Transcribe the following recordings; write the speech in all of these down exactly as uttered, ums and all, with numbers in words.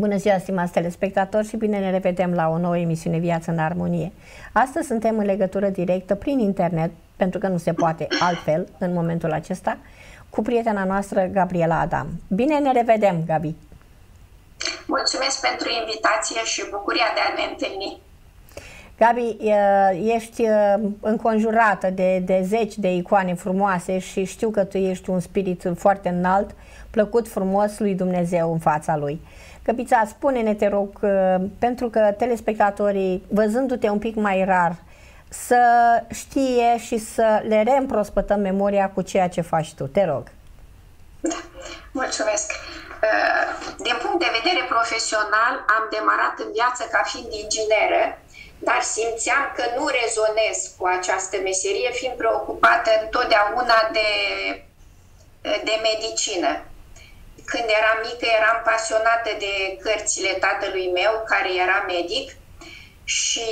Bună ziua, stimați telespectatori, și bine ne revedem la o nouă emisiune Viață în Armonie. Astăzi suntem în legătură directă prin internet, pentru că nu se poate altfel în momentul acesta, cu prietena noastră Gabriela Adam. Bine ne revedem, Gabi! Mulțumesc pentru invitație și bucuria de a ne întâlni. Gabi, ești înconjurată de, de zeci de icoane frumoase și știu că tu ești un spirit foarte înalt, plăcut, frumos lui Dumnezeu în fața Lui. Găbița, spune-ne, te rog, pentru că telespectatorii, văzându-te un pic mai rar, să știe și să le reîmprospătăm memoria cu ceea ce faci tu. Te rog. Da, mulțumesc. Din punct de vedere profesional, am demarat în viață ca fiind ingineră, dar simțeam că nu rezonez cu această meserie, fiind preocupată întotdeauna de, de medicină. Când eram mică, eram pasionată de cărțile tatălui meu, care era medic, și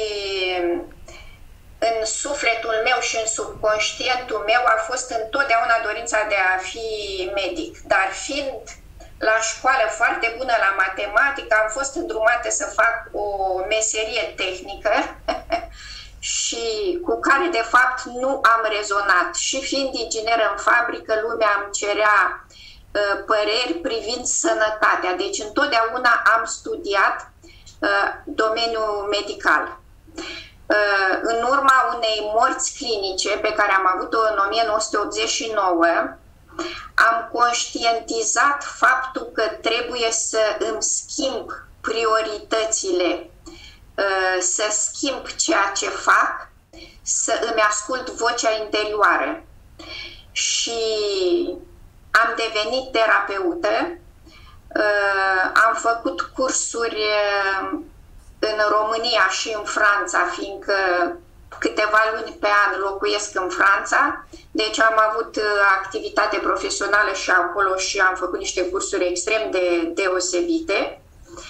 în sufletul meu și în subconștientul meu a fost întotdeauna dorința de a fi medic. Dar fiind la școală foarte bună la matematică, am fost îndrumată să fac o meserie tehnică și cu care de fapt nu am rezonat. Și fiind ingineră în fabrică, lumea îmi cerea uh, păreri privind sănătatea. Deci întotdeauna am studiat uh, domeniul medical. Uh, în urma unei morți clinice pe care am avut-o în o mie nouă sute optzeci și nouă, am conștientizat faptul că trebuie să îmi schimb prioritățile, să schimb ceea ce fac, să îmi ascult vocea interioară. Și am devenit terapeută, am făcut cursuri în România și în Franța, fiindcă câteva luni pe an locuiesc în Franța, deci am avut activitate profesională și acolo și am făcut niște cursuri extrem de deosebite.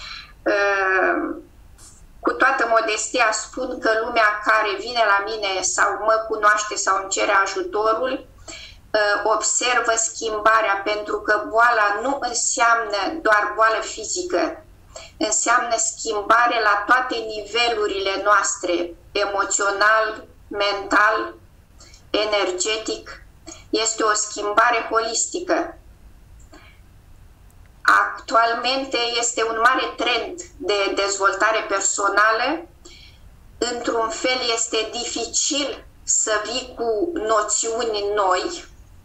Cu toată modestia spun că lumea care vine la mine sau mă cunoaște sau îmi cere ajutorul, observă schimbarea, pentru că boala nu înseamnă doar boală fizică, înseamnă schimbare la toate nivelurile noastre, emoțional, mental, energetic. Este o schimbare holistică. Actualmente este un mare trend de dezvoltare personală. Într-un fel este dificil să vii cu noțiuni noi.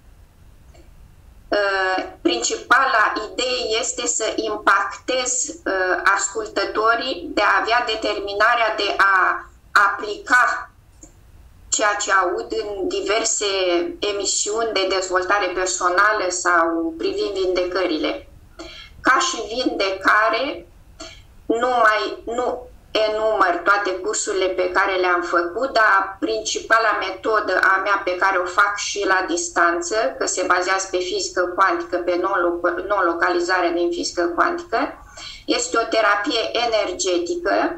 Principala idee este să impactezi ascultătorii, de a avea determinarea de a aplica ceea ce aud în diverse emisiuni de dezvoltare personală sau privind vindecările. Ca și vindecare, nu mai nu enumăr toate cursurile pe care le-am făcut, dar principala metodă a mea pe care o fac și la distanță, că se bazează pe fizică cuantică, pe non-localizare din fizică cuantică, este o terapie energetică.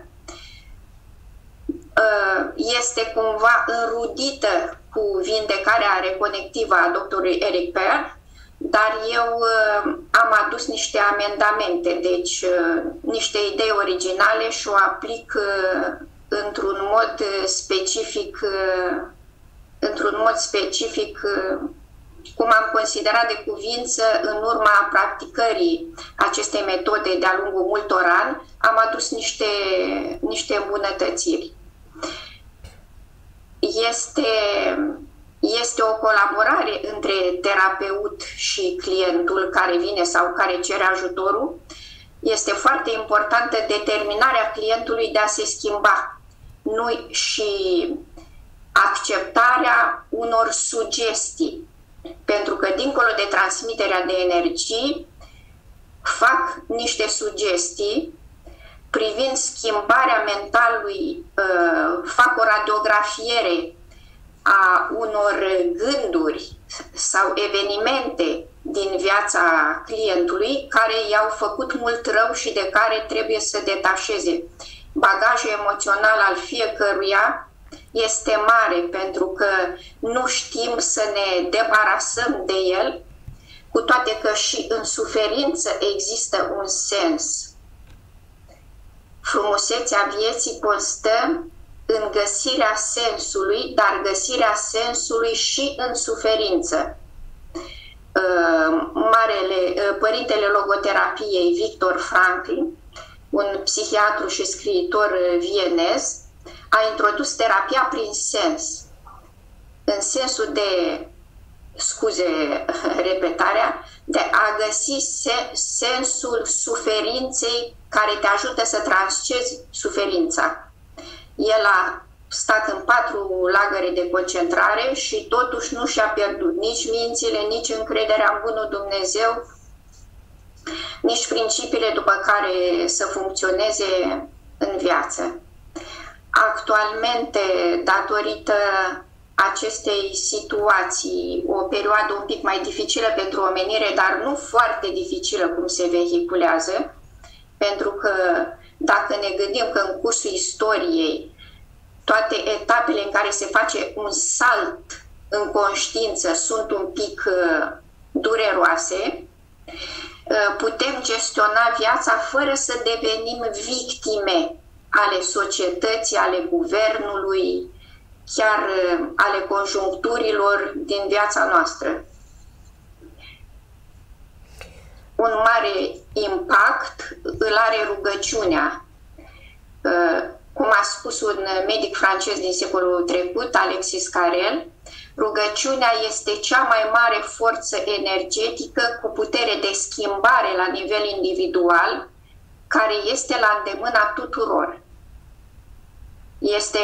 Este cumva înrudită cu vindecarea reconectivă a doctorului Eric Pearl, dar eu am adus niște amendamente, deci niște idei originale și o aplic într-un mod specific, într-un mod specific, cum am considerat de cuvință. În urma practicării acestei metode de-a lungul multor ani, am adus niște, niște îmbunătățiri. Este, este o colaborare între terapeut și clientul care vine sau care cere ajutorul. Este foarte importantă determinarea clientului de a se schimba, nu și acceptarea unor sugestii. Pentru că dincolo de transmiterea de energii, fac niște sugestii privind schimbarea mentalului, fac o radiografiere a unor gânduri sau evenimente din viața clientului care i-au făcut mult rău și de care trebuie să detașeze. Bagajul emoțional al fiecăruia este mare, pentru că nu știm să ne debarasăm de el, cu toate că și în suferință există un sens. Frumusețea vieții constă în găsirea sensului, dar găsirea sensului și în suferință. Marele, părintele logoterapiei Viktor Frankl, un psihiatru și scriitor vienez, a introdus terapia prin sens, în sensul de, scuze repetarea, de a găsi se, sensul suferinței care te ajută să transcezi suferința. El a stat în patru lagăre de concentrare și totuși nu și-a pierdut nici mințile, nici încrederea în bunul Dumnezeu, nici principiile după care să funcționeze în viață. Actualmente, datorită acestei situații, o perioadă un pic mai dificilă pentru omenire, dar nu foarte dificilă cum se vehiculează, pentru că dacă ne gândim că în cursul istoriei toate etapele în care se face un salt în conștiință sunt un pic uh, dureroase, uh, putem gestiona viața fără să devenim victime ale societății, ale guvernului, chiar uh, ale conjuncturilor din viața noastră. Un mare impact îl are rugăciunea. Uh, Cum a spus un medic francez din secolul trecut, Alexis Carrel, rugăciunea este cea mai mare forță energetică cu putere de schimbare la nivel individual, care este la îndemâna tuturor. Este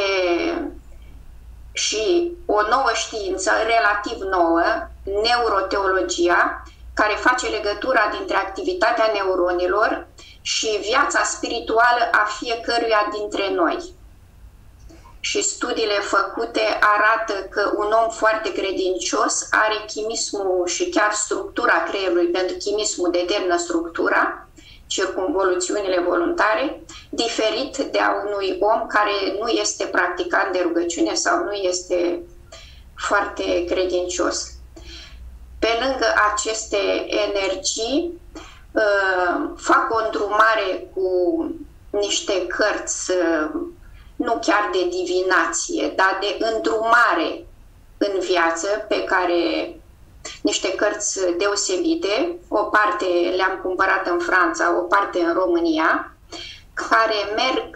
și o nouă știință, relativ nouă, neuroteologia, care face legătura dintre activitatea neuronilor și viața spirituală a fiecăruia dintre noi. Și studiile făcute arată că un om foarte credincios are chimismul și chiar structura creierului, pentru chimismul determină structura, circumvoluțiunile voluntare, diferit de a unui om care nu este practicant de rugăciune sau nu este foarte credincios. Pe lângă aceste energii, fac o îndrumare cu niște cărți, nu chiar de divinație, dar de îndrumare în viață, pe care niște cărți deosebite, o parte le-am cumpărat în Franța, o parte în România, care merg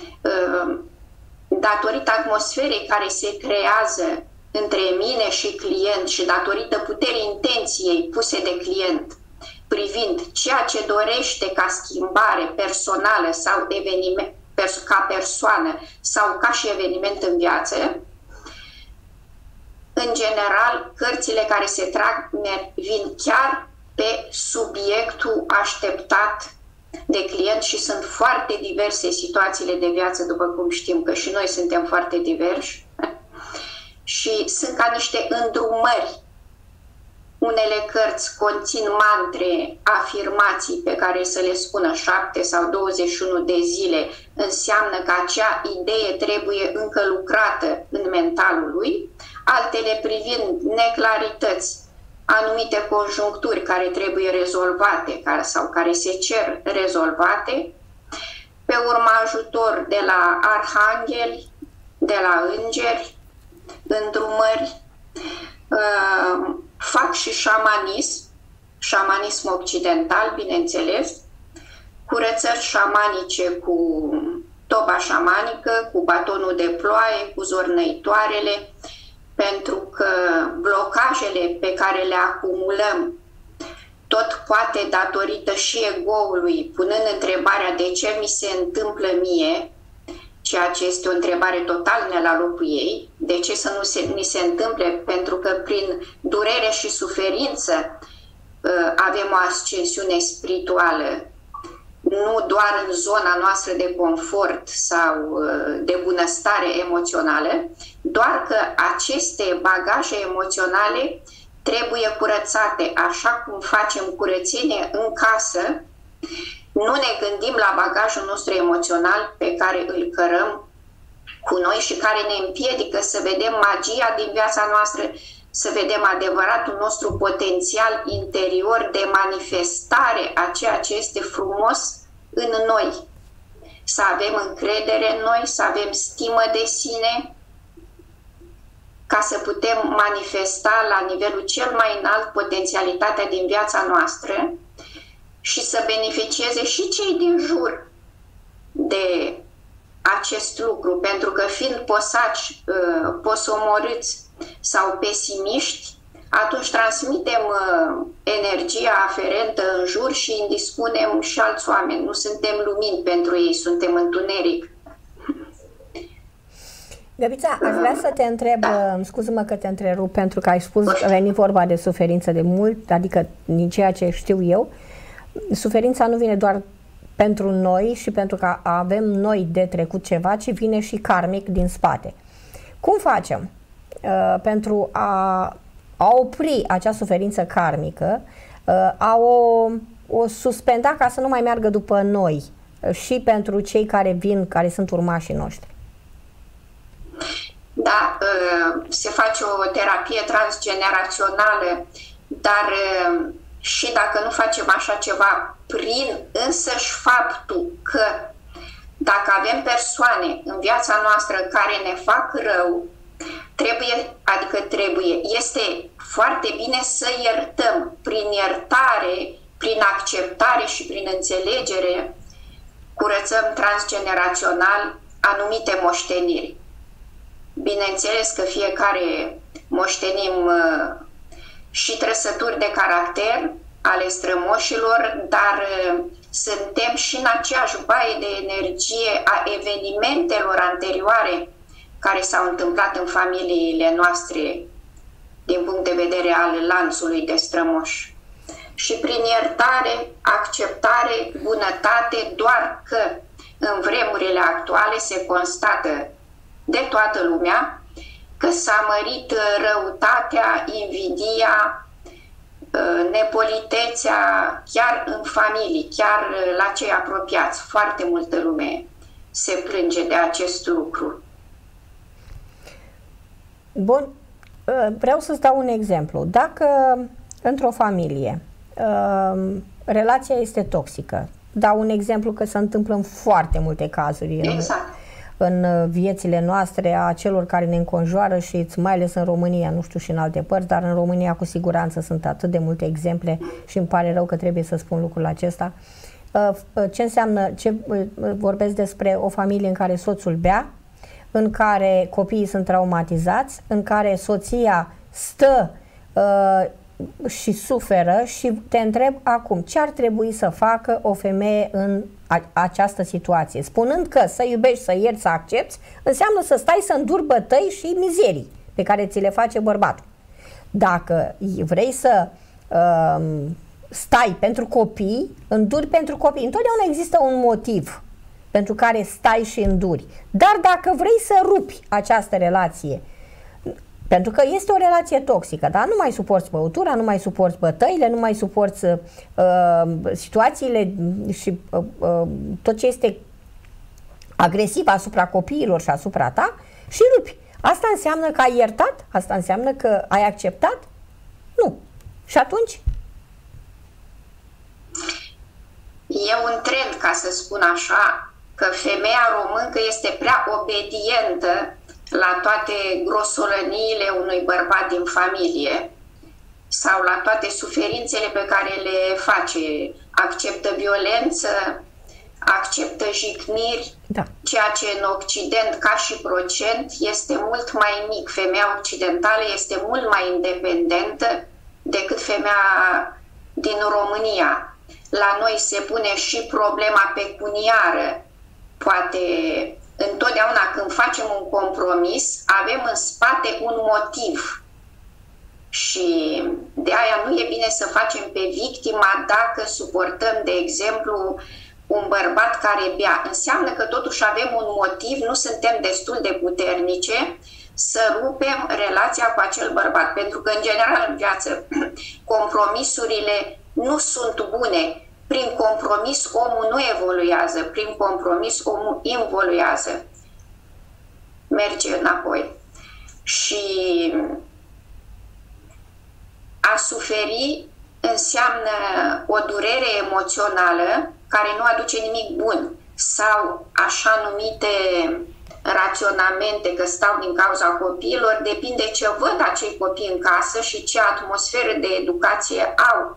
datorită atmosferei care se creează între mine și client și datorită puterii intenției puse de client privind ceea ce dorește ca schimbare personală sau eveniment, ca persoană sau ca și eveniment în viață, în general, cărțile care se trag vin chiar pe subiectul așteptat de client și sunt foarte diverse situațiile de viață, după cum știm că și noi suntem foarte diversi, și sunt ca niște îndrumări. Unele cărți conțin mantre, afirmații pe care să le spună șapte sau douăzeci și unu de zile, înseamnă că acea idee trebuie încă lucrată în mentalul lui, altele privind neclarități, anumite conjuncturi care trebuie rezolvate sau care se cer rezolvate, pe urmă ajutor de la arhangheli, de la îngeri, îndrumări, uh, fac și șamanism, șamanism occidental, bineînțeles, curățări șamanice cu toba șamanică, cu batonul de ploaie, cu zornăitoarele, pentru că blocajele pe care le acumulăm, tot poate datorită și ego-ului, punând întrebarea de ce mi se întâmplă mie, ceea ce este o întrebare total ne la locul ei, de ce să nu se, ni se întâmple, pentru că prin durere și suferință avem o ascensiune spirituală, nu doar în zona noastră de confort sau de bunăstare emoțională, doar că aceste bagaje emoționale trebuie curățate, așa cum facem curățenie în casă. Nu ne gândim la bagajul nostru emoțional pe care îl cărăm cu noi și care ne împiedică să vedem magia din viața noastră, să vedem adevăratul nostru potențial interior de manifestare a ceea ce este frumos în noi. să avem încredere în noi, să avem stimă de sine, ca să putem manifesta la nivelul cel mai înalt potențialitatea din viața noastră și să beneficieze și cei din jur de acest lucru, pentru că fiind posaci, posomorâți sau pesimiști, atunci transmitem energia aferentă în jur și indispunem și alți oameni. Nu suntem lumini pentru ei, suntem întuneric. Gabița, aș vrea să te întreb, da. Scuză-mă că te întrerup, pentru că ai spus, a venit vorba de suferință de mult, adică din ceea ce știu eu, suferința nu vine doar pentru noi și pentru că avem noi de trecut ceva, ci vine și karmic din spate. Cum facem uh, pentru a, a opri acea suferință karmică, uh, a o, o suspenda ca să nu mai meargă după noi uh, și pentru cei care vin, care sunt urmașii noștri? Da, uh, se face o terapie transgenerațională, dar uh, și dacă nu facem așa ceva, prin însăși faptul că dacă avem persoane în viața noastră care ne fac rău, trebuie, adică trebuie, este foarte bine să iertăm. Prin iertare, prin acceptare și prin înțelegere, curățăm transgenerațional anumite moșteniri. Bineînțeles că fiecare moștenim uh, și trăsături de caracter ale strămoșilor, dar uh, suntem și în aceeași baie de energie a evenimentelor anterioare care s-au întâmplat în familiile noastre din punct de vedere al lanțului de strămoși. Și prin iertare, acceptare, bunătate, doar că în vremurile actuale se constată de toată lumea că s-a mărit răutatea, invidia, nepolitețea chiar în familii, chiar la cei apropiați. Foarte multă lume se plânge de acest lucru. Bun, vreau să-ți dau un exemplu. Dacă într-o familie relația este toxică, dau un exemplu că se întâmplă în foarte multe cazuri exact. în, în viețile noastre, a celor care ne înconjoară și mai ales în România, nu știu și în alte părți, dar în România cu siguranță sunt atât de multe exemple și îmi pare rău că trebuie să spun lucrul acesta. Ce înseamnă, ce vorbesc despre o familie în care soțul bea, în care copiii sunt traumatizați, în care soția stă uh, și suferă și te întreb acum, ce ar trebui să facă o femeie în a, această situație? Spunând că să iubești, să ierți, să accepti, înseamnă să stai să înduri bătăi și mizerii pe care ți le face bărbatul. Dacă vrei să uh, stai pentru copii, înduri pentru copii. Întotdeauna există un motiv pentru care stai și înduri. Dar dacă vrei să rupi această relație, pentru că este o relație toxică, da? Nu mai suporți băutura, nu mai suporți bătăile, nu mai suporți uh, situațiile și uh, uh, tot ce este agresiv asupra copiilor și asupra ta și rupi. Asta înseamnă că ai iertat? Asta înseamnă că ai acceptat? Nu. Și atunci? E un trend, ca să spun așa, că femeia româncă este prea obedientă la toate grosolăniile unui bărbat din familie sau la toate suferințele pe care le face. Acceptă violență, acceptă jigniri, da. Ceea ce în Occident, ca și procent, este mult mai mic. Femeia occidentală este mult mai independentă decât femeia din România. La noi se pune și problema pecuniară. Poate întotdeauna când facem un compromis, avem în spate un motiv. Și de aia nu e bine să facem pe victima dacă suportăm, de exemplu, un bărbat care bea. Înseamnă că totuși avem un motiv, nu suntem destul de puternice să rupem relația cu acel bărbat. Pentru că, în general, în viață, compromisurile nu sunt bune. Prin compromis omul nu evoluează, prin compromis omul involuează. Merge înapoi. Și a suferi înseamnă o durere emoțională care nu aduce nimic bun. sau așa numite raționamente că stau din cauza copiilor, depinde ce văd acei copii în casă și ce atmosferă de educație au.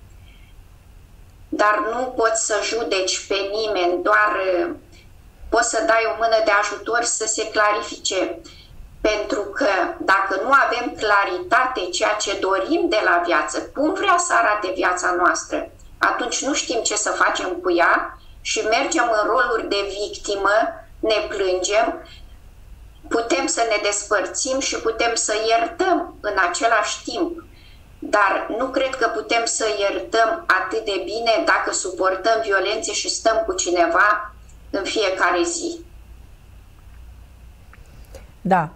Dar nu poți să judeci pe nimeni, doar poți să dai o mână de ajutor să se clarifice. Pentru că dacă nu avem claritate ceea ce dorim de la viață, cum vrea să arate viața noastră, atunci nu știm ce să facem cu ea și mergem în roluri de victimă, ne plângem, putem să ne despărțim și putem să iertăm în același timp. Dar nu cred că putem să iertăm atât de bine dacă suportăm violențe și stăm cu cineva în fiecare zi. Da.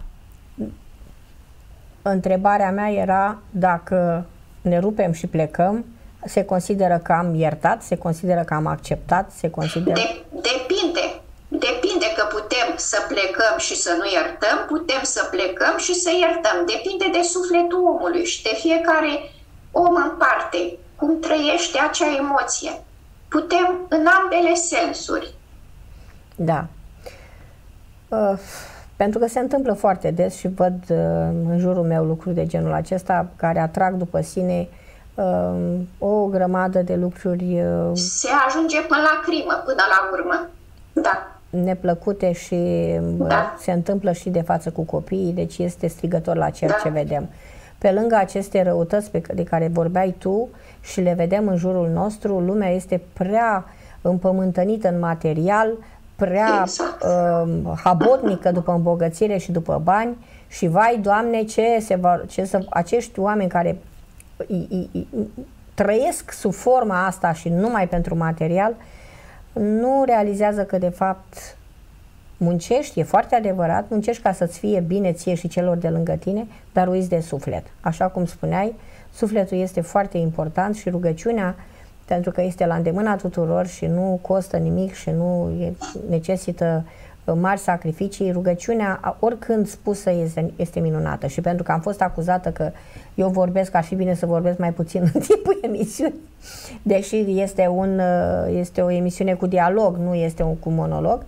Întrebarea mea era dacă ne rupem și plecăm, se consideră că am iertat, se consideră că am acceptat, se consideră... De, depinde. Depinde că putem să plecăm și să nu iertăm, putem să plecăm și să iertăm. Depinde de sufletul omului și de fiecare om în parte, cum trăiește acea emoție. Putem în ambele sensuri. Da. Uh, pentru că se întâmplă foarte des și văd uh, în jurul meu lucruri de genul acesta care atrag după sine uh, o grămadă de lucruri... Uh, se ajunge până la crimă, până la urmă. Da. Neplăcute și da. Se întâmplă și de față cu copiii, deci este strigător la cer da. Ce vedem. Pe lângă aceste răutăți pe de care vorbeai tu și le vedem în jurul nostru, lumea este prea împământănită în material, prea exact. uh, habotnică după îmbogățire și după bani și vai, Doamne, ce se va, ce să, acești oameni care i, i, i, trăiesc sub forma asta și numai pentru material, nu realizează că de fapt muncești, e foarte adevărat, muncești ca să-ți fie bine ție și celor de lângă tine, dar uiți de suflet. Așa cum spuneai, sufletul este foarte important și rugăciunea, pentru că este la îndemâna tuturor și nu costă nimic și nu necesită mari sacrificii, rugăciunea, oricând spusă, este, este minunată. Și pentru că am fost acuzată că eu vorbesc, ar fi bine să vorbesc mai puțin în timpul emisiunii, deși este, un, este o emisiune cu dialog, nu este un cu monolog.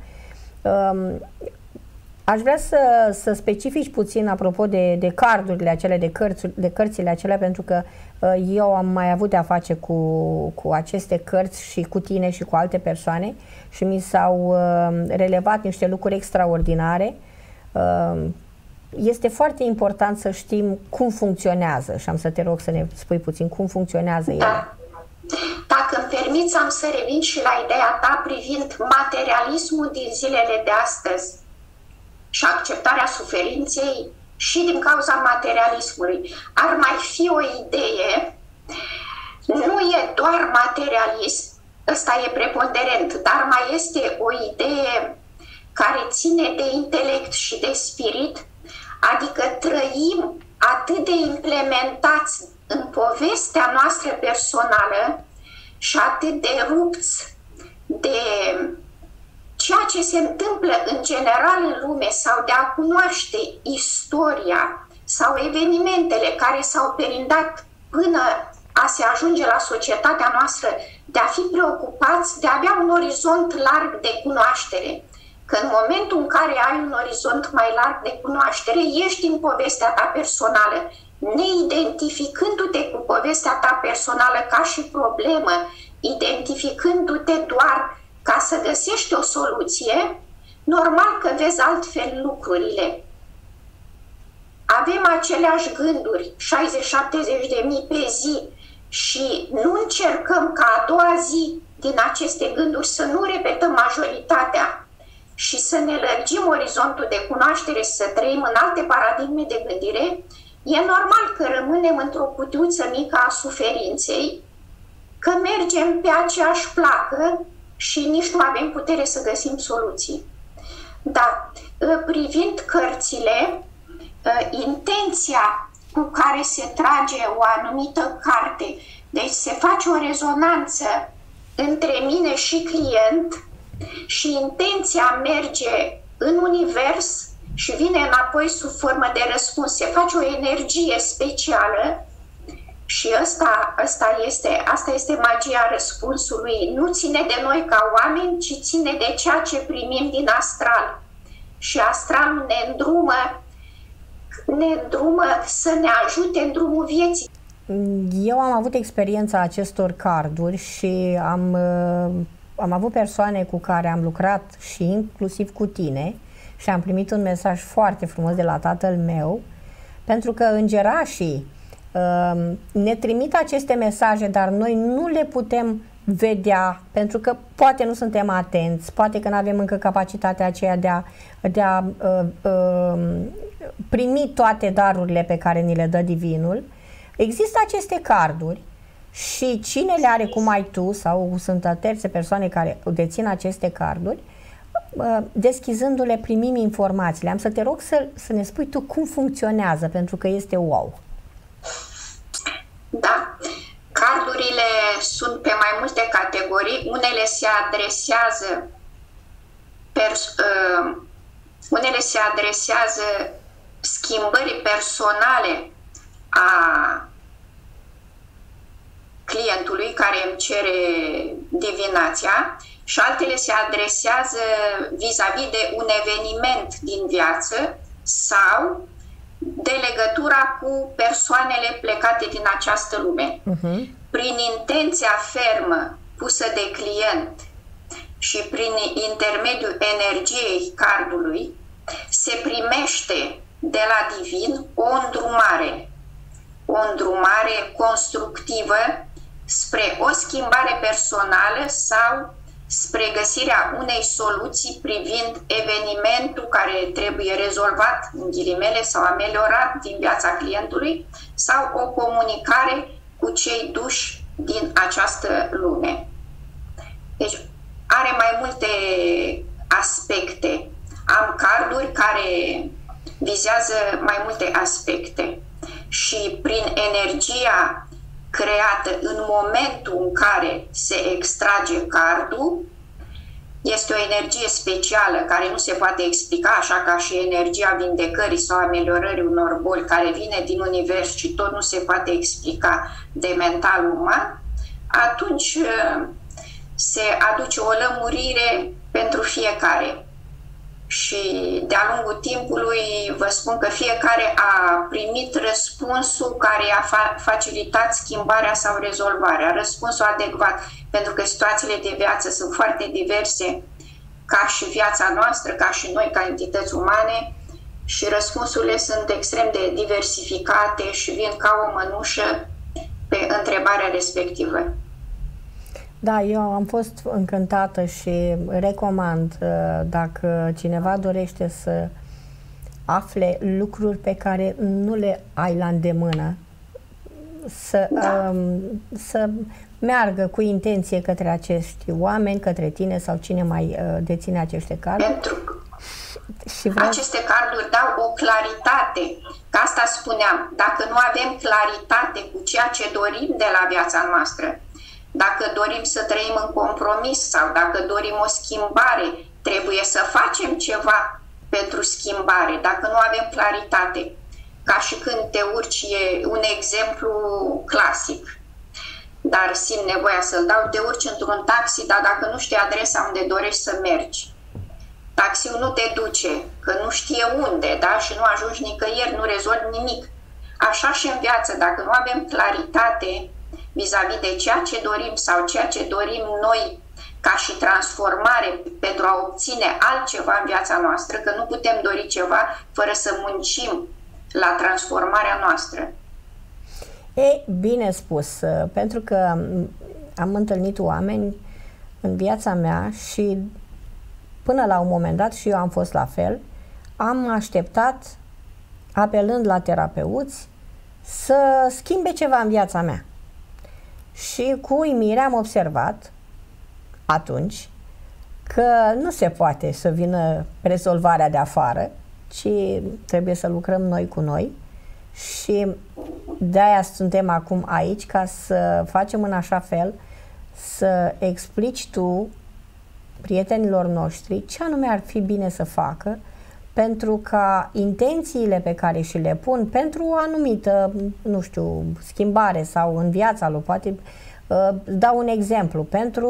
Aș vrea să, să specifici puțin apropo de, de cardurile acele, de, cărți, de cărțile acelea, pentru că eu am mai avut de-a face cu, cu aceste cărți și cu tine și cu alte persoane și mi s-au relevat niște lucruri extraordinare. Este foarte important să știm cum funcționează și am să te rog să ne spui puțin cum funcționează ele. Da. Dacă îmi permiți, am să revin și la ideea ta privind materialismul din zilele de astăzi și acceptarea suferinței și din cauza materialismului. Ar mai fi o idee, nu e doar materialism, ăsta e preponderent, dar mai este o idee care ține de intelect și de spirit, adică trăim atât de implementați în povestea noastră personală și atât de rupți de ceea ce se întâmplă în general în lume sau de a cunoaște istoria sau evenimentele care s-au perindat până a se ajunge la societatea noastră, de a fi preocupați, de a avea un orizont larg de cunoaștere. Că în momentul în care ai un orizont mai larg de cunoaștere, ești în povestea ta personală, neidentificându-te cu povestea ta personală ca și problemă, identificându-te doar ca să găsești o soluție, normal că vezi altfel lucrurile. Avem aceleași gânduri, șaizeci șaptezeci de mii pe zi, și nu încercăm ca a doua zi din aceste gânduri să nu repetăm majoritatea și să ne lărgim orizontul de cunoaștere, să trăim în alte paradigme de gândire, e normal că rămânem într-o cutiuță mică a suferinței, că mergem pe aceeași placă și nici nu avem putere să găsim soluții. Da, privind cărțile, intenția cu care se trage o anumită carte, deci se face o rezonanță între mine și client și intenția merge în univers și vine înapoi sub formă de răspuns. Se face o energie specială Și asta, asta este, asta este magia răspunsului. Nu ține de noi ca oameni, ci ține de ceea ce primim din astral. Și astralul ne îndrumă, ne îndrumă să ne ajute în drumul vieții. Eu am avut experiența acestor carduri și am, am avut persoane cu care am lucrat și inclusiv cu tine și am primit un mesaj foarte frumos de la tatăl meu, pentru că îngerașii ne trimit aceste mesaje, dar noi nu le putem vedea, pentru că poate nu suntem atenți, poate că nu avem încă capacitatea aceea de a, de a uh, uh, primi toate darurile pe care ni le dă Divinul. Există aceste carduri și cine le are, cum ai tu, sau sunt terțe persoane care dețin aceste carduri, uh, deschizându-le primim informațiile. Am să te rog să, să ne spui tu cum funcționează, pentru că este wow. Da. Cardurile sunt pe mai multe categorii. Unele se adresează pers- uh, unele se adresează schimbării personale a clientului care îmi cere divinația și altele se adresează vis-a-vis de un eveniment din viață sau de legătura cu persoanele plecate din această lume. Uh-huh. Prin intenția fermă pusă de client și prin intermediul energiei cardului se primește de la Divin o îndrumare, o îndrumare constructivă spre o schimbare personală sau spre găsirea unei soluții privind evenimentul care trebuie rezolvat, în ghilimele, sau ameliorat din viața clientului, sau o comunicare cu cei duși din această lume. Deci are mai multe aspecte. Am carduri care vizează mai multe aspecte și prin energia creată în momentul în care se extrage cardul, este o energie specială care nu se poate explica, așa ca și energia vindecării sau ameliorării unor boli care vine din univers și tot nu se poate explica de mental uman, atunci se aduce o lămurire pentru fiecare. Și de-a lungul timpului vă spun că fiecare a primit răspunsul care a fa- facilitat schimbarea sau rezolvarea, răspunsul adecvat, pentru că situațiile de viață sunt foarte diverse, ca și viața noastră, ca și noi, ca entități umane, și răspunsurile sunt extrem de diversificate și vin ca o mănușă pe întrebarea respectivă. Da, eu am fost încântată și recomand, dacă cineva dorește să afle lucruri pe care nu le ai la îndemână, să, da. um, să meargă cu intenție către acești oameni, către tine sau cine mai uh, deține aceste carduri. Pentru și vreau... aceste carduri dau o claritate. Ca asta spuneam, dacă nu avem claritate cu ceea ce dorim de la viața noastră, dacă dorim să trăim în compromis sau dacă dorim o schimbare, trebuie să facem ceva pentru schimbare, dacă nu avem claritate. Ca și când te urci, e un exemplu clasic, dar simt nevoia să-l dau, te urci într-un taxi, dar dacă nu știi adresa unde dorești să mergi, taxiul nu te duce, că nu știe unde, da? Și nu ajungi nicăieri, nu rezolvi nimic. Așa și în viață, dacă nu avem claritate vis-a-vis de ceea ce dorim sau ceea ce dorim noi ca și transformare pentru a obține altceva în viața noastră, că nu putem dori ceva fără să muncim la transformarea noastră. E bine spus, pentru că am întâlnit oameni în viața mea și până la un moment dat, și eu am fost la fel, am așteptat, apelând la terapeuți, să schimbe ceva în viața mea. Și cu uimire am observat atunci că nu se poate să vină rezolvarea de afară, ci trebuie să lucrăm noi cu noi. Și de-aia suntem acum aici, ca să facem în așa fel să explici tu prietenilor noștri ce anume ar fi bine să facă pentru ca intențiile pe care și le pun pentru o anumită, nu știu, schimbare sau în viața lui, poate dau un exemplu, pentru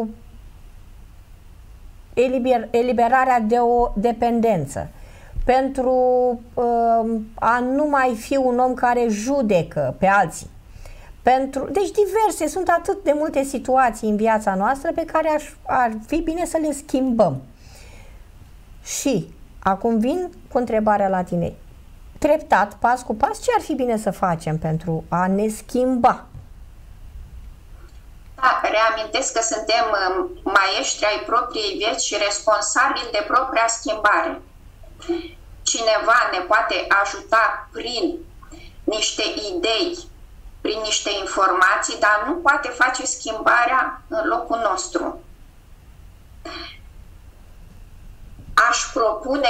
eliber, eliberarea de o dependență, pentru uh, a nu mai fi un om care judecă pe alții. Pentru, deci diverse, sunt atât de multe situații în viața noastră pe care aș, ar fi bine să le schimbăm. Și acum vin cu întrebarea la tine. Treptat, pas cu pas, ce ar fi bine să facem pentru a ne schimba? Da, reamintesc că suntem maestri ai propriei vieți și responsabili de propria schimbare. Cineva ne poate ajuta prin niște idei, prin niște informații, dar nu poate face schimbarea în locul nostru. Aș propune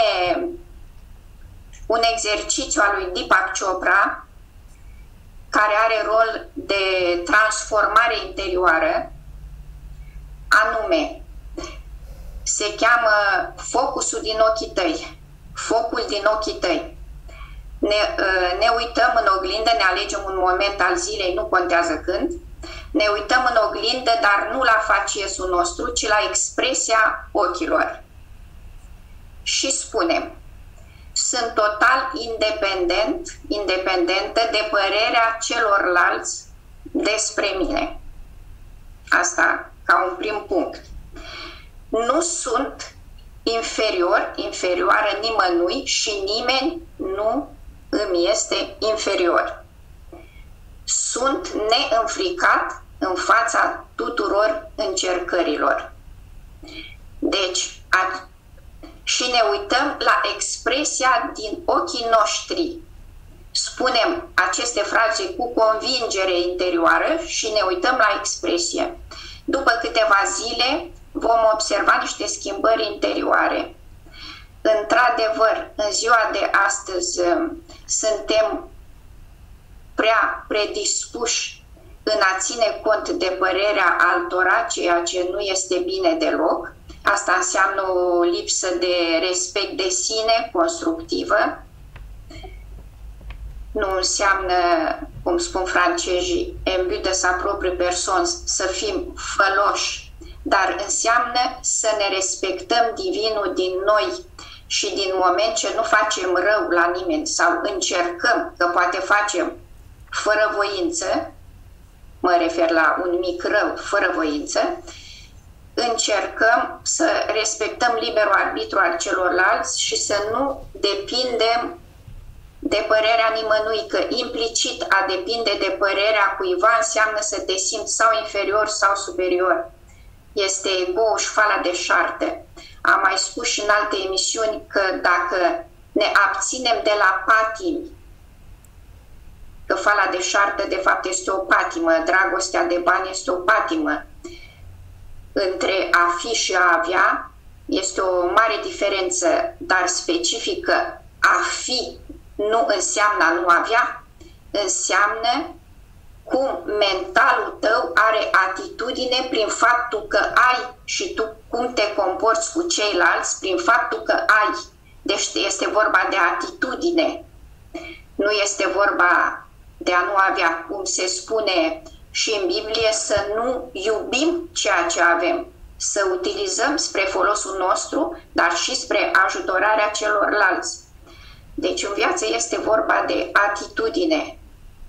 un exercițiu al lui Deepak Chopra, care are rol de transformare interioară, anume, se cheamă focusul din ochii tăi, focul din ochii tăi. Ne, ne uităm în oglindă, ne alegem un moment al zilei, nu contează când, ne uităm în oglindă, dar nu la faciesul nostru, ci la expresia ochilor. Și spunem: sunt total independent, independentă de părerea celorlalți despre mine. Asta ca un prim punct. Nu sunt inferior, inferioară nimănui și nimeni nu îmi este inferior. Sunt neînfricat în fața tuturor încercărilor. Deci, a și ne uităm la expresia din ochii noștri. Spunem aceste fraze cu convingere interioară și ne uităm la expresie. După câteva zile vom observa niște schimbări interioare. Într-adevăr, în ziua de astăzi suntem prea predispuși în a ține cont de părerea altora, ceea ce nu este bine deloc. Asta înseamnă o lipsă de respect de sine constructivă. Nu înseamnă, cum spun francezii, un but de sa proprie persoană, să fim făloși, dar înseamnă să ne respectăm divinul din noi și din moment ce nu facem rău la nimeni sau încercăm, că poate facem fără voință, mă refer la un mic rău fără voință, încercăm să respectăm liberul arbitru al celorlalți și să nu depindem de părerea nimănui, că implicit a depinde de părerea cuiva înseamnă să te simți sau inferior sau superior. Este ego și fala de șartă. Am mai spus și în alte emisiuni că dacă ne abținem de la patimi, că fala de șartă de fapt este o patimă, dragostea de bani este o patimă, între a fi și a avea este o mare diferență, dar specifică. A fi nu înseamnă a nu avea, înseamnă cum mentalul tău are atitudine prin faptul că ai și tu cum te comporți cu ceilalți prin faptul că ai. Deci este vorba de atitudine, nu este vorba de a nu avea, cum se spune și în Biblie, să nu iubim ceea ce avem, să utilizăm spre folosul nostru, dar și spre ajutorarea celorlalți. Deci în viață este vorba de atitudine.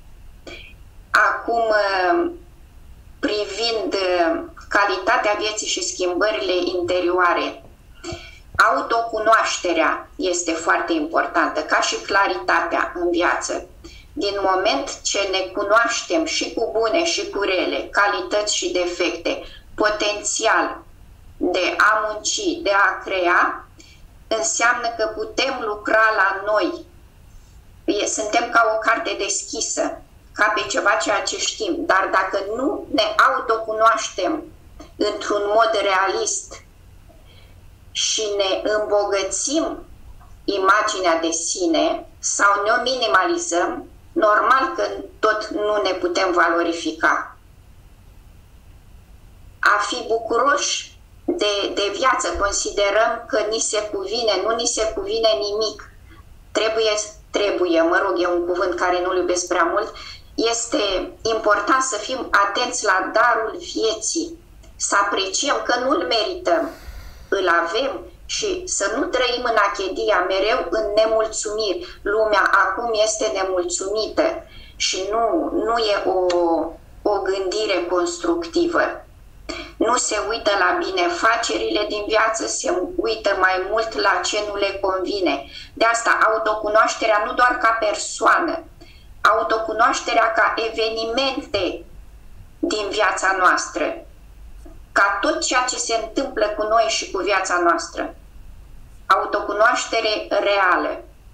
Acum, privind calitatea vieții și schimbările interioare, autocunoașterea este foarte importantă, ca și claritatea în viață. Din moment ce ne cunoaștem și cu bune și cu rele, calități și defecte, potențial de a munci, de a crea, înseamnă că putem lucra la noi. Suntem ca o carte deschisă, ca pe ceva ceea ce știm, dar dacă nu ne autocunoaștem într-un mod realist și ne îmbogățim imaginea de sine sau ne o minimalizăm, normal că tot nu ne putem valorifica. A fi bucuroși de, de viață. Considerăm că ni se cuvine, nu ni se cuvine nimic. Trebuie, trebuie, mă rog, e un cuvânt care nu-l iubesc prea mult, este important să fim atenți la darul vieții, să apreciem că nu-l merităm, îl avem și să nu trăim în achedia, mereu în nemulțumiri. Lumea acum este nemulțumită și nu, nu e o, o gândire constructivă. Nu se uită la binefacerile din viață, se uită mai mult la ce nu le convine. De asta autocunoașterea nu doar ca persoană, autocunoașterea ca evenimente din viața noastră, ca tot ceea ce se întâmplă cu noi și cu viața noastră. Autocunoaștere reală.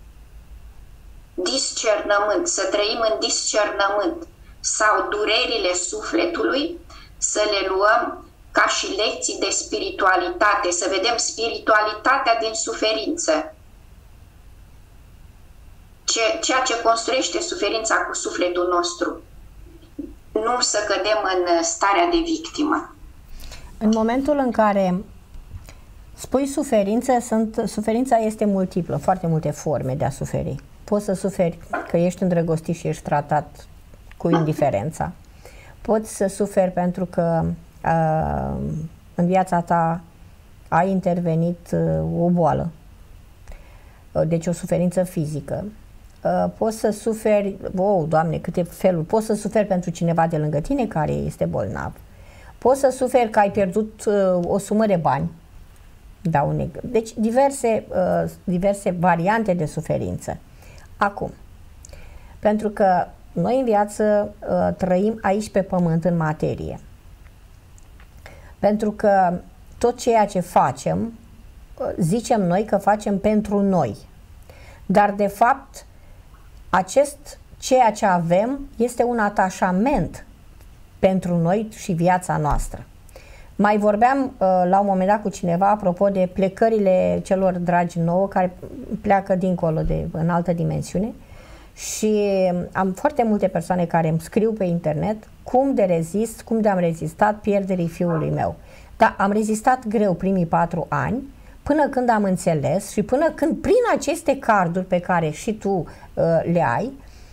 Discernământ, să trăim în discernământ, sau durerile sufletului să le luăm ca și lecții de spiritualitate, să vedem spiritualitatea din suferință. Ce, ceea ce construiește suferința cu sufletul nostru. Nu să cădem în starea de victimă. În momentul în care spui suferință, sunt, suferința este multiplă, foarte multe forme de a suferi. Poți să suferi că ești îndrăgostit și ești tratat cu indiferența. Poți să suferi pentru că uh, în viața ta a intervenit uh, o boală, uh, deci o suferință fizică. Uh, poți să suferi, oh, Doamne, câte feluri, poți să suferi pentru cineva de lângă tine care este bolnav. Poți să suferi că ai pierdut uh, o sumă de bani. Deci diverse, uh, diverse variante de suferință. Acum, pentru că noi în viață uh, trăim aici pe pământ în materie. Pentru că tot ceea ce facem, uh, zicem noi că facem pentru noi. Dar de fapt, acest ceea ce avem este un atașament pentru noi și viața noastră. Mai vorbeam uh, la un moment dat cu cineva apropo de plecările celor dragi nouă care pleacă dincolo de, în altă dimensiune și am foarte multe persoane care îmi scriu pe internet cum de rezist, cum de am rezistat pierderii fiului meu. Dar am rezistat greu primii patru ani până când am înțeles și până când prin aceste carduri pe care și tu uh, le ai,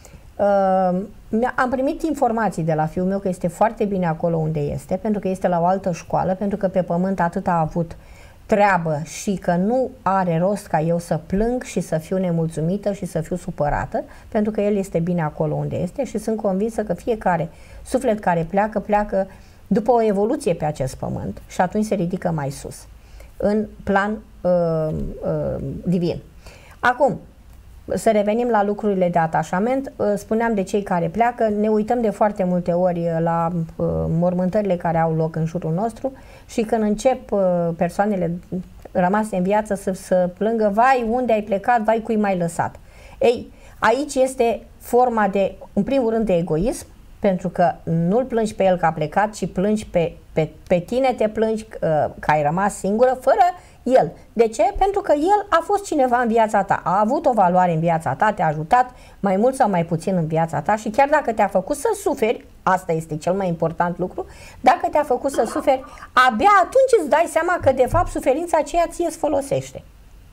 uh, am primit informații de la fiul meu că este foarte bine acolo unde este, pentru că este la o altă școală, pentru că pe pământ atât a avut treabă și că nu are rost ca eu să plâng și să fiu nemulțumită și să fiu supărată, pentru că el este bine acolo unde este și sunt convinsă că fiecare suflet care pleacă, pleacă după o evoluție pe acest pământ și atunci se ridică mai sus, în plan uh, uh, divin. Acum, să revenim la lucrurile de atașament. Spuneam de cei care pleacă, ne uităm de foarte multe ori la uh, mormântările care au loc în jurul nostru și când încep uh, persoanele rămase în viață să, să plângă, vai, unde ai plecat, vai, cui m-ai lăsat. Ei, aici este forma de, în primul rând, de egoism, pentru că nu-l plângi pe el că a plecat, ci plângi pe, pe, pe tine, te plângi uh, că ai rămas singură, fără el. De ce? Pentru că el a fost cineva în viața ta, a avut o valoare în viața ta, te-a ajutat mai mult sau mai puțin în viața ta și chiar dacă te-a făcut să suferi, asta este cel mai important lucru, dacă te-a făcut să suferi, abia atunci îți dai seama că de fapt suferința aceea ție îți folosește.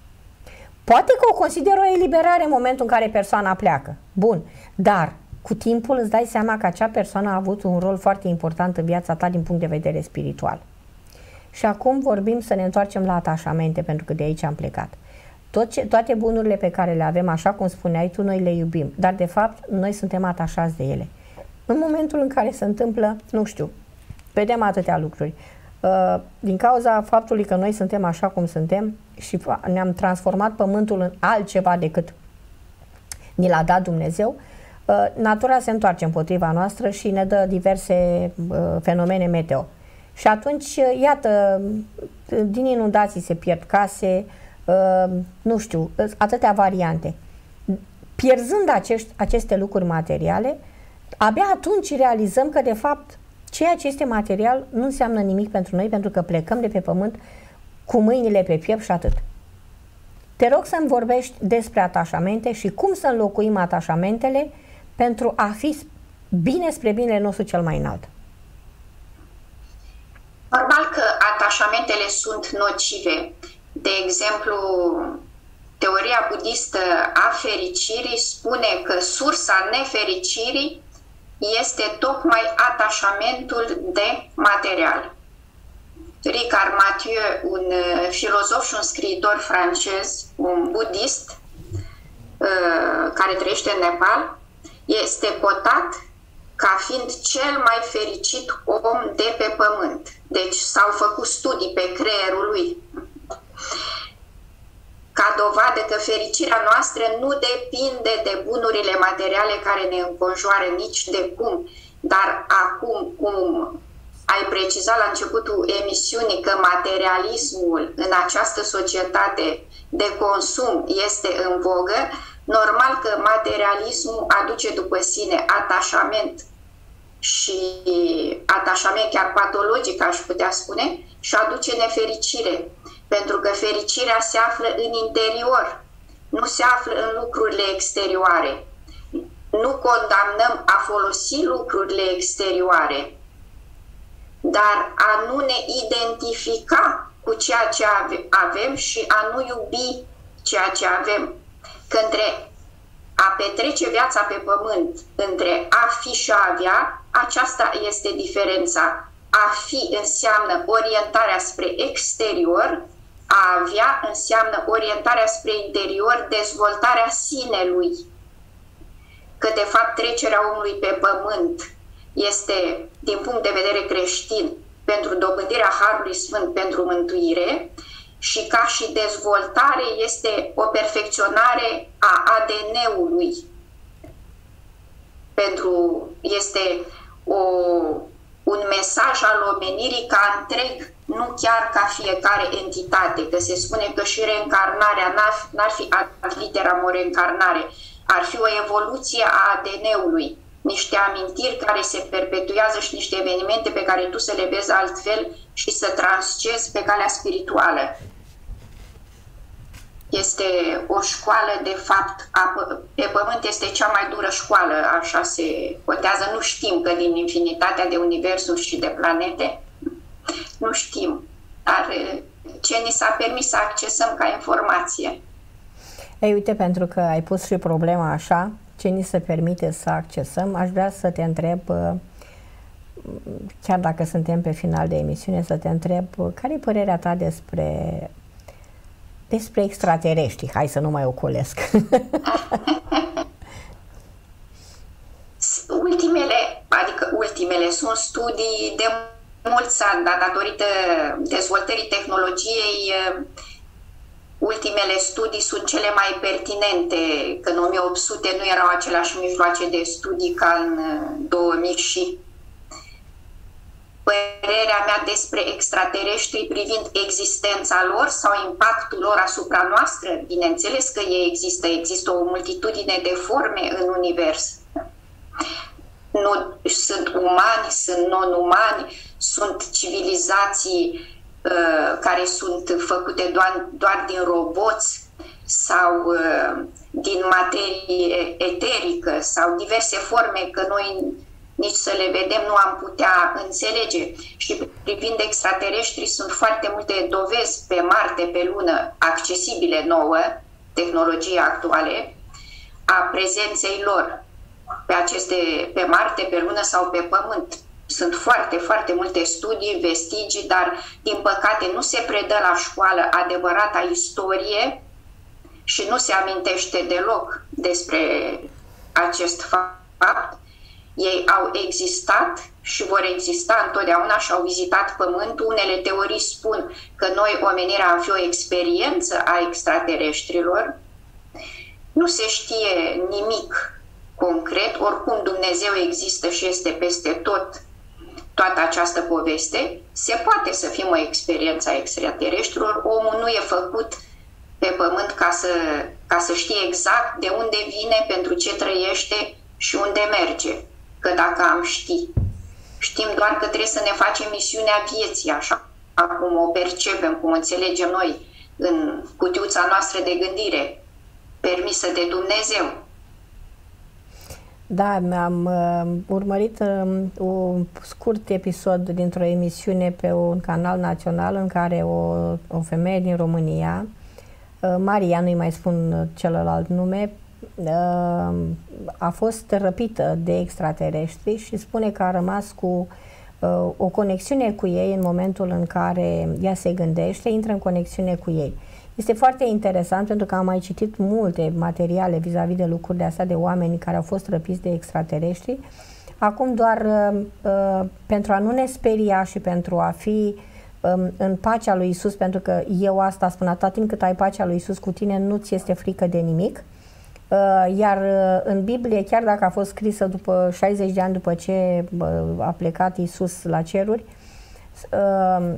Poate că o consider o eliberare în momentul în care persoana pleacă. Bun, dar cu timpul îți dai seama că acea persoană a avut un rol foarte important în viața ta din punct de vedere spiritual. Și acum vorbim să ne întoarcem la atașamente, pentru că de aici am plecat. Tot ce, toate bunurile pe care le avem, așa cum spuneai tu, noi le iubim, dar de fapt noi suntem atașați de ele. În momentul în care se întâmplă, nu știu, vedem atâtea lucruri. Din cauza faptului că noi suntem așa cum suntem și ne-am transformat pământul în altceva decât ni l-a dat Dumnezeu, natura se întoarce împotriva noastră și ne dă diverse fenomene meteo. Și atunci, iată, din inundații se pierd case, nu știu, atâtea variante. Pierzând acești, aceste lucruri materiale, abia atunci realizăm că, de fapt, ceea ce este material nu înseamnă nimic pentru noi, pentru că plecăm de pe pământ cu mâinile pe piept și atât. Te rog să-mi vorbești despre atașamente și cum să înlocuim atașamentele pentru a fi bine spre binele nostru cel mai înalt. Normal că atașamentul atașamentele sunt nocive. De exemplu, teoria budistă a fericirii spune că sursa nefericirii este tocmai atașamentul de material. Ricard Mathieu, un filozof și un scriitor francez, un budist care trăiește în Nepal, este cotat ca fiind cel mai fericit om de pe pământ. Deci s-au făcut studii pe creierul lui ca dovadă că fericirea noastră nu depinde de bunurile materiale care ne înconjoară nici de cum. Dar acum, cum ai precizat la începutul emisiunii că materialismul în această societate de consum este în vogă, normal că materialismul aduce după sine atașament și atașament chiar patologic, aș putea spune, și aduce nefericire. Pentru că fericirea se află în interior, nu se află în lucrurile exterioare. Nu condamnăm a folosi lucrurile exterioare, dar a nu ne identifica cu ceea ce avem și a nu iubi ceea ce avem. Că între a petrece viața pe pământ, între a fi și a avea, aceasta este diferența. A fi înseamnă orientarea spre exterior, a avea înseamnă orientarea spre interior, dezvoltarea sinelui. Că de fapt trecerea omului pe pământ este, din punct de vedere creștin, pentru dobândirea Harului Sfânt, pentru mântuire, și ca și dezvoltare este o perfecționare a A D N-ului. Pentru, este o, un mesaj al omenirii ca întreg, nu chiar ca fiecare entitate, că se spune că și reîncarnarea n-ar fi ad literam o reîncarnare, ar fi o evoluție a A D N-ului, niște amintiri care se perpetuează și niște evenimente pe care tu să le vezi altfel și să transcezi pe calea spirituală. Este o școală, de fapt, pe pământ este cea mai dură școală, așa se cotează. Nu știm că din infinitatea de universuri și de planete, nu știm, dar ce ni s-a permis să accesăm ca informație. Ei, uite, pentru că ai pus și problema așa, ce ni se permite să accesăm, aș vrea să te întreb, chiar dacă suntem pe final de emisiune, să te întreb care e părerea ta despre despre extraterestri. Hai să nu mai ocolesc. Ultimele, adică ultimele, sunt studii de mulți ani, dar datorită dezvoltării tehnologiei, ultimele studii sunt cele mai pertinente, că în o mie opt sute nu erau aceleași mijloace de studii ca în două mii și părerea mea despre extraterestri privind existența lor sau impactul lor asupra noastră, bineînțeles că ei există, există o multitudine de forme în univers. Nu, sunt umani, sunt non-umani, sunt civilizații uh, care sunt făcute doar, doar din roboți sau uh, din materie eterică sau diverse forme, că noi nici să le vedem nu am putea înțelege. Și privind extraterestri, sunt foarte multe dovezi pe Marte, pe Lună, accesibile nouă, tehnologie actuale, a prezenței lor pe, aceste, pe Marte, pe Lună sau pe Pământ. Sunt foarte, foarte multe studii, vestigii, dar din păcate nu se predă la școală adevărata istorie și nu se amintește deloc despre acest fapt. Ei au existat și vor exista întotdeauna și au vizitat Pământul. Unele teorii spun că noi, omenirea, am fi o experiență a extraterestrilor. Nu se știe nimic concret, oricum Dumnezeu există și este peste tot, toată această poveste. Se poate să fim o experiență a extraterestrilor. Omul nu e făcut pe Pământ ca să, ca să știe exact de unde vine, pentru ce trăiește și unde merge. Că dacă am ști, știm doar că trebuie să ne facem misiunea vieții, așa cum o percepem, cum înțelegem noi în cutiuța noastră de gândire, permisă de Dumnezeu. Da, am uh, urmărit uh, un scurt episod dintr-o emisiune pe un canal național în care o, o femeie din România, uh, Maria, nu-i mai spun celălalt nume, uh, a fost răpită de extraterestri și spune că a rămas cu uh, o conexiune cu ei în momentul în care ea se gândește, intră în conexiune cu ei. Este foarte interesant pentru că am mai citit multe materiale vis-a-vis de lucruri de astea, de oameni care au fost răpiți de extraterestri. Acum doar uh, uh, pentru a nu ne speria și pentru a fi um, în pacea lui Isus, pentru că eu asta spun, atât timp cât ai pacea lui Isus cu tine, nu ți este frică de nimic. Uh, iar uh, în Biblie, chiar dacă a fost scrisă după șaizeci de ani după ce uh, a plecat Isus la ceruri, uh,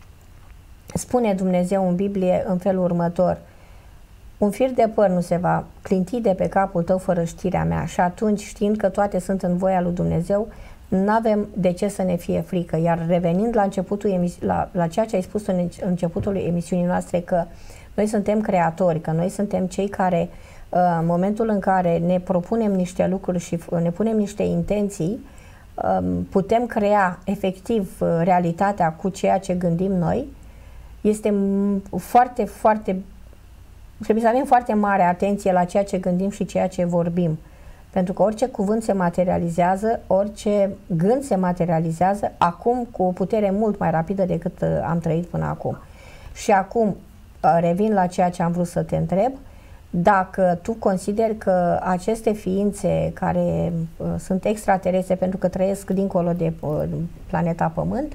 spune Dumnezeu în Biblie în felul următor: un fir de păr nu se va clinti de pe capul tău fără știrea mea. Și atunci, știind că toate sunt în voia lui Dumnezeu, nu avem de ce să ne fie frică. Iar revenind la, începutul, la, la ceea ce ai spus în începutul emisiunii noastre, că noi suntem creatori, că noi suntem cei care, în momentul în care ne propunem niște lucruri și ne punem niște intenții, putem crea efectiv realitatea cu ceea ce gândim noi. Este foarte, foarte, trebuie să avem foarte mare atenție la ceea ce gândim și ceea ce vorbim. Pentru că orice cuvânt se materializează, orice gând se materializează, acum cu o putere mult mai rapidă decât am trăit până acum. Și acum revin la ceea ce am vrut să te întreb, dacă tu consideri că aceste ființe care uh, sunt extraterestre pentru că trăiesc dincolo de uh, planeta Pământ,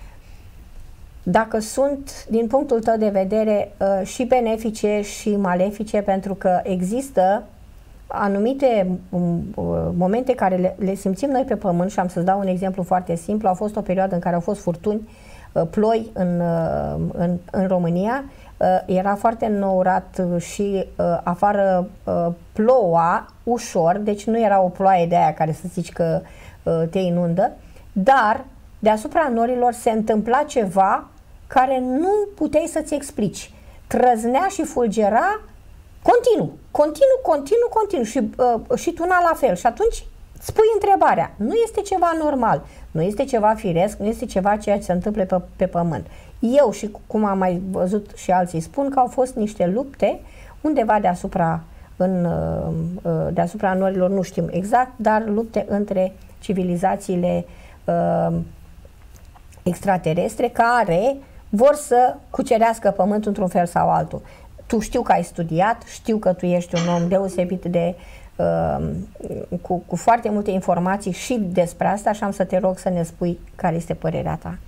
dacă sunt, din punctul tău de vedere, uh, și benefice și malefice, pentru că există anumite um, uh, momente care le, le simțim noi pe Pământ, și am să-ți dau un exemplu foarte simplu. A fost o perioadă în care au fost furtuni, uh, ploi în, uh, în, în România, uh, era foarte înnourat și uh, afară uh, ploua ușor, deci nu era o ploaie de aia care să zici că uh, te inundă, dar deasupra norilor se întâmpla ceva care nu puteai să-ți explici. Trăznea și fulgera continuu, continuu, continuu, continuu și, uh, și tuna la fel. Și atunci spui întrebarea, nu este ceva normal, nu este ceva firesc, nu este ceva ceea ce se întâmplă pe, pe Pământ. Eu, și cum am mai văzut și alții spun, că au fost niște lupte undeva deasupra, în, uh, deasupra norilor, nu știm exact, dar lupte între civilizațiile uh, extraterestre care vor să cucerească Pământul într-un fel sau altul. Tu știu că ai studiat, știu că tu ești un om deosebit de uh, cu, cu foarte multe informații și despre asta, și am să te rog să ne spui care este părerea ta.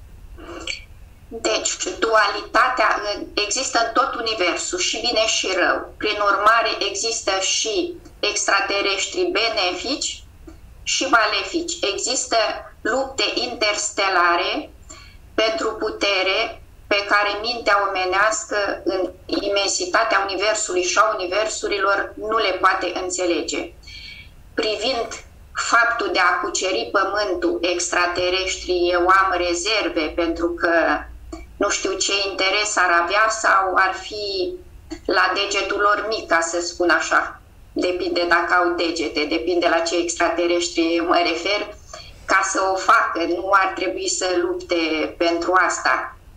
Deci, dualitatea există în tot universul, și bine și rău. Prin urmare, există și extraterestri benefici și malefici. Există lupte interstelare pentru putere pe care mintea omenească în imensitatea universului și a universurilor nu le poate înțelege. Privind faptul de a cuceri Pământul, extraterestrii, eu am rezerve, pentru că nu știu ce interes ar avea sau ar fi la degetul lor mic, ca să spun așa. Depinde dacă au degete, depinde la ce extraterestri mă refer, ca să o facă. Nu ar trebui să lupte pentru asta.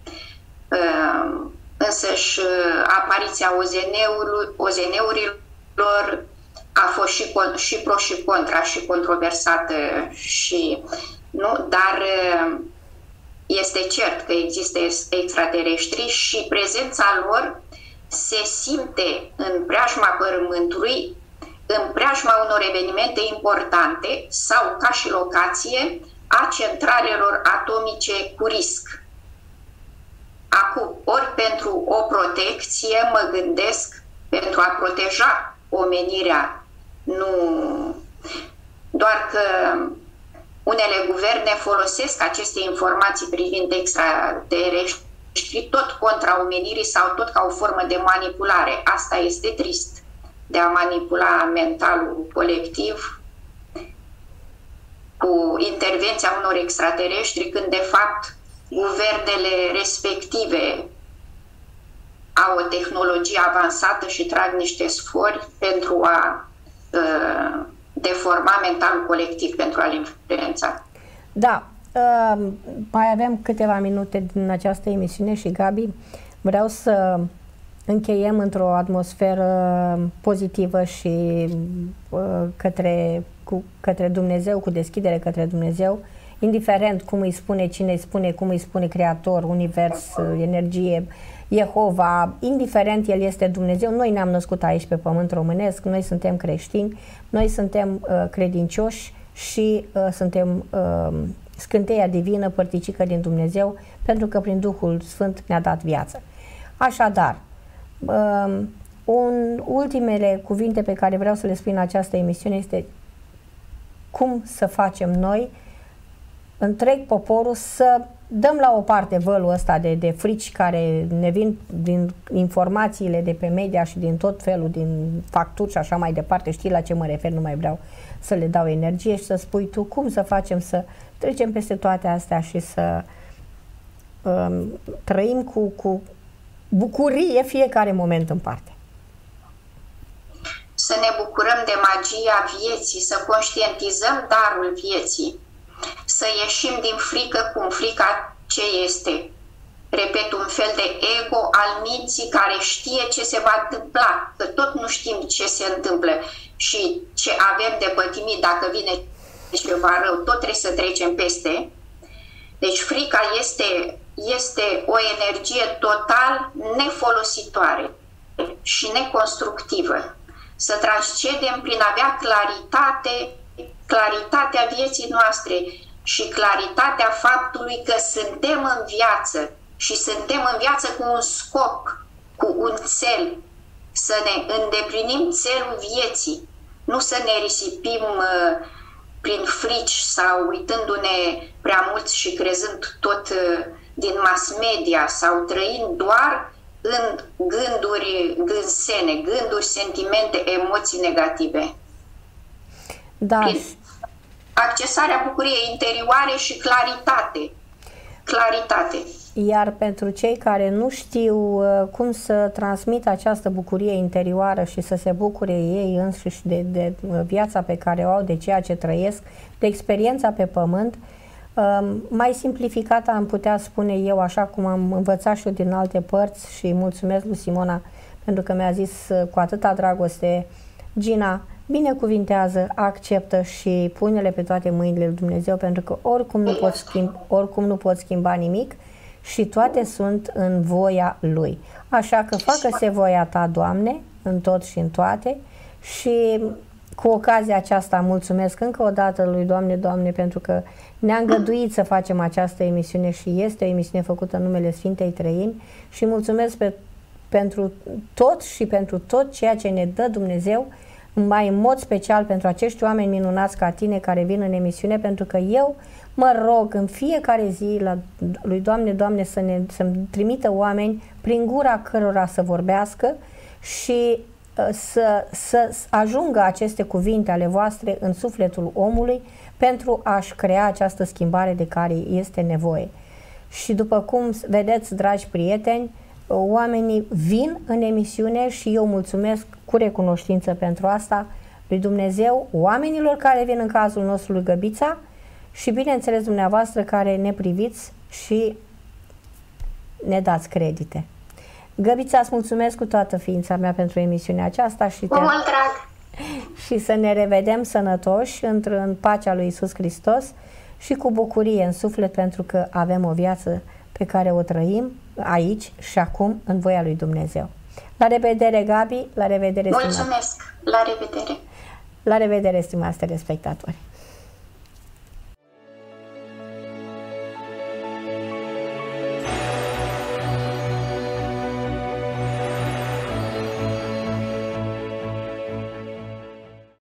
Însăși apariția ozeneurilor a fost și, și pro și contra și controversată, și, nu? Dar este cert că există extraterestri și prezența lor se simte în preajma Pământului, în preajma unor evenimente importante sau ca și locație a centralelor atomice cu risc. Acum, ori pentru o protecție, mă gândesc, pentru a proteja omenirea, nu doar că unele guverne folosesc aceste informații privind extraterestri tot contra omenirii sau tot ca o formă de manipulare. Asta este trist, de a manipula mentalul colectiv cu intervenția unor extraterestri, când de fapt guvernele respective au o tehnologie avansată și trag niște sfori pentru a uh, deforma mentalul colectiv pentru a-l influența. Da, uh, mai avem câteva minute din această emisiune și, Gabi, vreau să încheiem într-o atmosferă pozitivă și uh, către, cu, către Dumnezeu, cu deschidere către Dumnezeu, indiferent cum îi spune, cine îi spune, cum îi spune Creator, Univers, energie, Jehova, indiferent, El este Dumnezeu. Noi ne-am născut aici pe pământ românesc, noi suntem creștini, noi suntem uh, credincioși și uh, suntem uh, scânteia divină, părticică din Dumnezeu, pentru că prin Duhul Sfânt ne-a dat viață. Așadar, uh, un, ultimele cuvinte pe care vreau să le spun în această emisiune este cum să facem noi, întreg poporul, să dăm la o parte vălul ăsta de, de frici care ne vin din informațiile de pe media și din tot felul, din facturi și așa mai departe. Știi la ce mă refer, nu mai vreau să le dau energie, și să spui tu cum să facem să trecem peste toate astea și să um, trăim cu, cu bucurie fiecare moment în parte. Să ne bucurăm de magia vieții, să conștientizăm darul vieții, să ieșim din frică cum frica ce este. Repet, un fel de ego al minții care știe ce se va întâmpla, că tot nu știm ce se întâmplă și ce avem de pătimit dacă vine ceva rău, tot trebuie să trecem peste. Deci frica este, este o energie total nefolositoare și neconstructivă. Să transcedem prin a avea claritate, claritatea vieții noastre și claritatea faptului că suntem în viață și suntem în viață cu un scop, cu un cel, să ne îndeplinim țelul vieții, nu să ne risipim uh, prin frici sau uitându-ne prea mult și crezând tot uh, din mass media sau trăind doar în gânduri gânsene, gânduri, sentimente, emoții negative. Da. Prin accesarea bucuriei interioare și claritate. Claritate. Iar pentru cei care nu știu uh, cum să transmită această bucurie interioară și să se bucure ei înșiși de, de viața pe care o au, de ceea ce trăiesc, de experiența pe pământ, uh, mai simplificat am putea spune eu, așa cum am învățat și eu din alte părți, și mulțumesc lui Simona pentru că mi-a zis uh, cu atâta dragoste: Gina, binecuvintează, acceptă și pune-le pe toate mâinile lui Dumnezeu, pentru că oricum nu poți schimba, oricum nu poți schimba nimic și toate sunt în voia Lui. Așa că facă-se voia Ta, Doamne, în tot și în toate. Și cu ocazia aceasta mulțumesc încă o dată lui Doamne, Doamne, pentru că ne-a îngăduit să facem această emisiune și este o emisiune făcută în numele Sfintei Trăimi, și mulțumesc pe, pentru tot și pentru tot ceea ce ne dă Dumnezeu, mai în mod special pentru acești oameni minunați ca tine care vin în emisiune, pentru că eu mă rog în fiecare zi la lui Doamne, Doamne, să ne, să-mi trimită oameni prin gura cărora să vorbească și uh, să, să ajungă aceste cuvinte ale voastre în sufletul omului pentru a-și crea această schimbare de care este nevoie. Și după cum vedeți, dragi prieteni, oamenii vin în emisiune și eu mulțumesc cu recunoștință pentru asta lui Dumnezeu, oamenilor care vin în cazul nostru lui Găbița și, bineînțeles, dumneavoastră care ne priviți și ne dați credite. Găbița, îți mulțumesc cu toată ființa mea pentru emisiunea aceasta și, te... mult drag. și să ne revedem sănătoși în pacea lui Iisus Hristos și cu bucurie în suflet, pentru că avem o viață pe care o trăim aici și acum în voia lui Dumnezeu. La revedere, Gabi, la revedere. Mulțumesc, la revedere. La revedere, stimați telespectatori.